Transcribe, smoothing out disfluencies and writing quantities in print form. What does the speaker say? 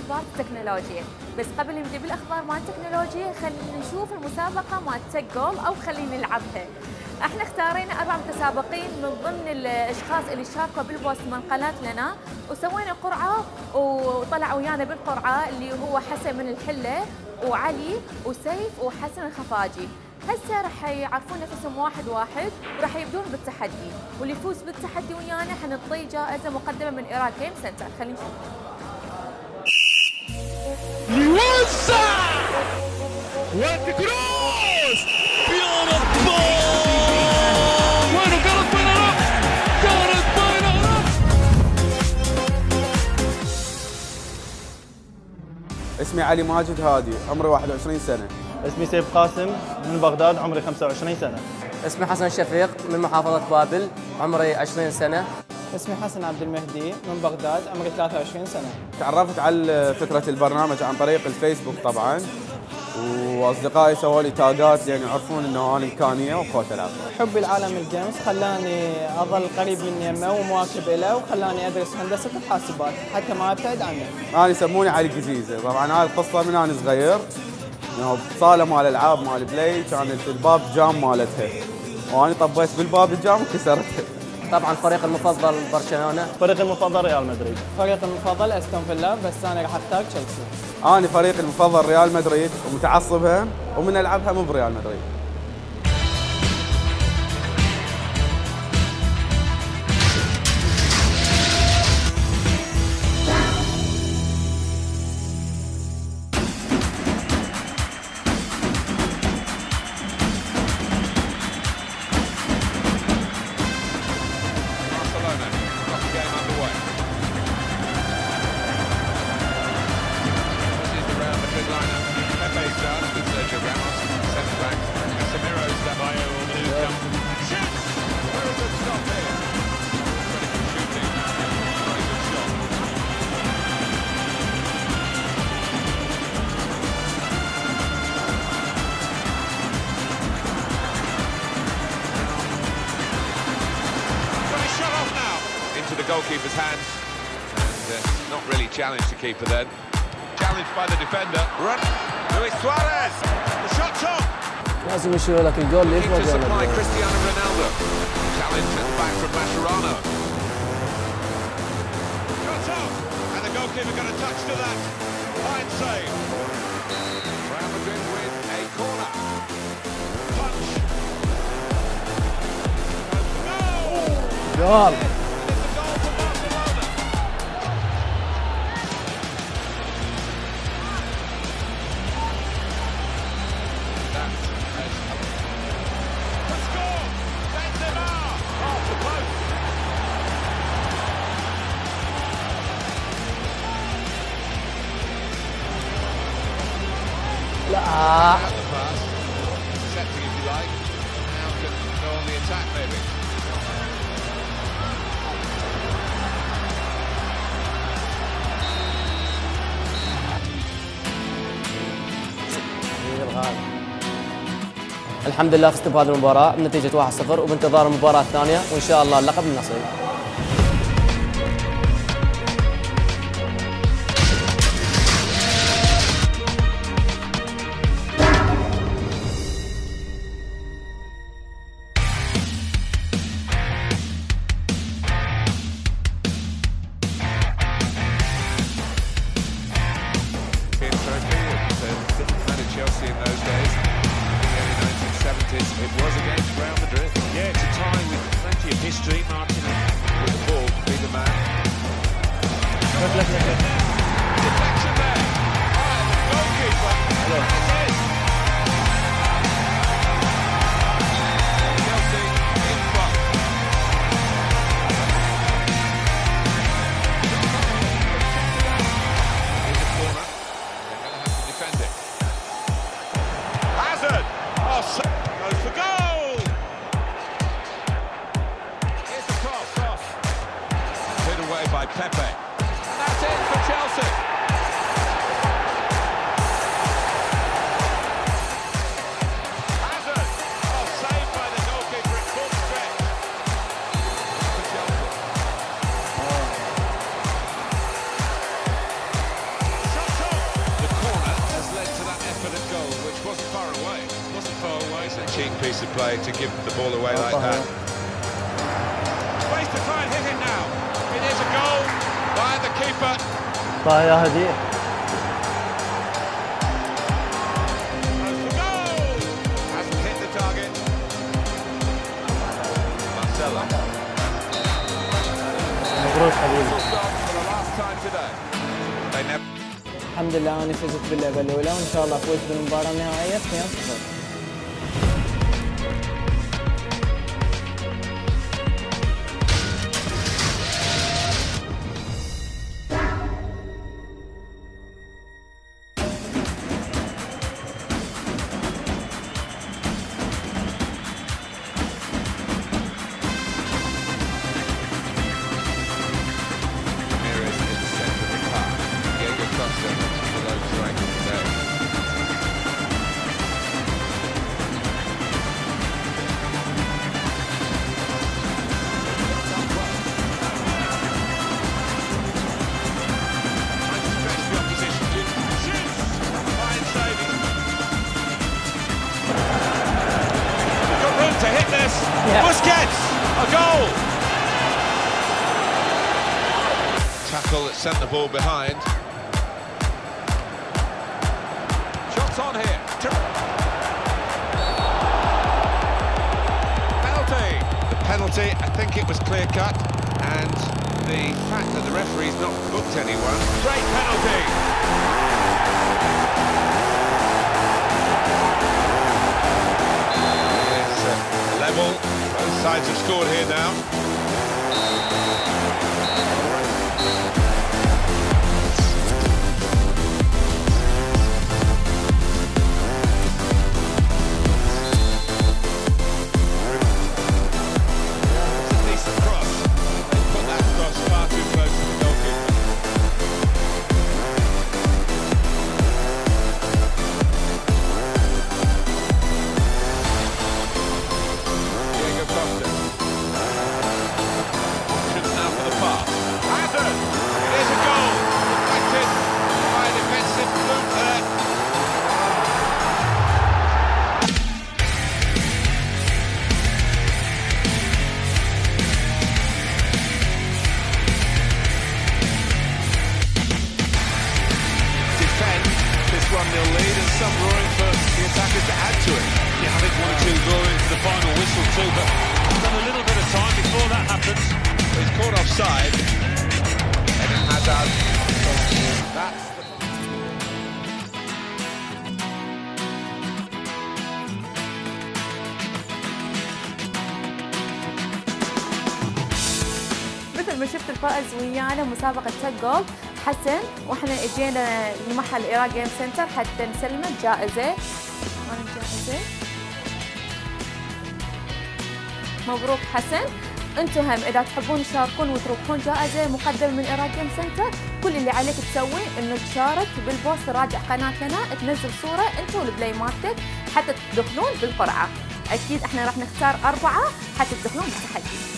اخبار التكنولوجيا. بس قبل ما نجيب الاخبار مال التكنولوجيا خلينا نشوف المسابقه مال تك جول او خلينا نلعبها. احنا اختارينا 4 متسابقين من ضمن الاشخاص اللي شاركوا بالبوست من قناه لنا، وسوينا قرعه وطلع ويانا بالقرعه اللي هو حسن من الحله وعلي وسيف وحسن الخفاجي. هسه راح يعرفون نفسهم واحد واحد وراح يبدون بالتحدي، واللي يفوز بالتحدي ويانا حنعطيه جائزه مقدمه من ايراد جيم سنتر. خلينا نشوف. يوسع والكروس يا رب وينه قرب بيننا قرب بيننا. اسمي علي ماجد هادي، عمري 21 سنة. اسمي سيف قاسم من بغداد، عمري 25 سنة. اسمي حسن شفيق من محافظة بابل، عمري 20 سنة. اسمي حسن عبد المهدي من بغداد، عمري 23 سنة. تعرفت على فكرة البرنامج عن طريق الفيسبوك طبعا، واصدقائي سووا لي تاجات لان يعرفون انه انا امكانيه وقوه العب. حبي لعالم الجيمز خلاني اظل قريب من يمه ومواكب له، وخلاني ادرس هندسه الحاسبات حتى ما ابتعد عنه. انا يسموني علي قزيزه، طبعا هاي القصه من انا صغير، انه بصاله مال العاب مال بلاي كانت الباب جام مالتها، وانا طبيت بالباب الجام وكسرته. طبعا فريق المفضل برشلونة. فريق المفضل ريال مدريد. فريق المفضل استون فيلا، بس انا راح اختار تشيلسي. انا فريقي المفضل ريال مدريد ومتعصبها، ومن العبها مو بريال مدريد. Goalkeeper's hands, and not really challenged the keeper then. Challenged by the defender. Run, Luis Suarez. The shot's on. لازم يشيلوا لك الجول ليش ما To supply Cristiano Ronaldo. Challenge at the back from Mascherano. Shot on, and the goalkeeper got a touch to that. Fine save. Real Madrid with a corner. Punch. جول. لا الحمد لله فزت بهذه المباراة بنتيجة 1-0 وبانتظار المباراة الثانية وإن شاء الله اللقب النصيب. Chelsea in those days, in the early 1970s, it was against Real Madrid. Yeah, it's a tie with plenty of history. Martin with the ball to be the man. Deflection there. The goalkeeper. Hello. Chelsea in front. In the corner. They're going to have to defend it. Hazard! Oh, goes for goal! Here's the cross. Put away by Pepe. And that's it for Chelsea. Hazard! Oh, saved by the goalkeeper at full stretch. For Chelsea. Shot play to give the ball away like that. Space to try and hit it now. It is a goal by the keeper. طاية هدية. Goes for goal. Hasn't hit the target. Marcelo. مبروك حبيبي. For the last time today. They never. الحمد لله أنا فزت باللعبة الأولى وإن شاء الله أفوز بالمباراة النهائية 2-0. To hit this, Busquets, a goal. Tackle that sent the ball behind. Shots on here. Penalty. The penalty, I think it was clear cut, and the fact that the referee's not booked anyone. Great penalty. Level. Both sides have scored here now. It's a decent cross. They put that cross far too close to the goalkeeper. Options now for the pass. Hazard! It is a goal! Deflected by a defensive fluke there. Defend this 1-0 lead and some roaring for the attackers to add to it. Yeah, I think 1-2 roaring for the final whistle too, but done a little bit of time before that happens. He's caught offside. Eden Hazard. That's the... مثل ما شفت الفائز ويانا مسابقة تك جول حسن، واحنا اجينا لمحل ايرا جيم سنتر حتى نسلمه جائزة. وين الجائزة؟ مبروك حسن. انتم هم اذا تحبون تشاركون وتربحون جائزة مقدمة من ايرا جيم سنتر، كل اللي عليك تسوي انه تشارك بالبوست، راجع قناتنا، تنزل صورة انت والبلاي مالتك حتى تدخلون بالقرعة. اكيد احنا راح نختار 4 حتى تدخلون بالتحدي.